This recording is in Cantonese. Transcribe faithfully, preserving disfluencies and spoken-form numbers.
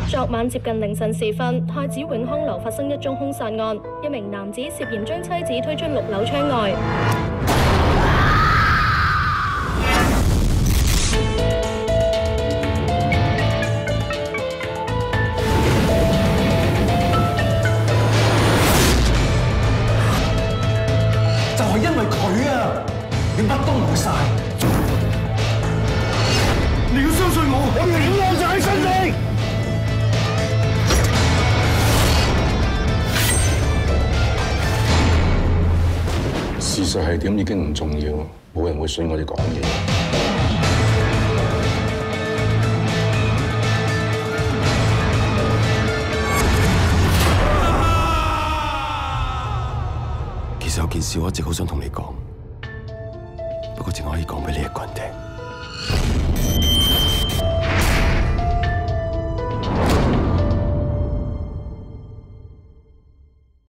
昨晚接近凌晨時分，太子永康樓發生一宗兇殺案，一名男子涉嫌將妻子推出六樓窗外。 就係因為佢啊，你乜都冇晒。你要相信我，我命案就喺身上。 事實係點已經唔重要，冇人會信我哋講嘢。 其實有件事我一直好想同你講，不過淨可以講俾你一個人聽。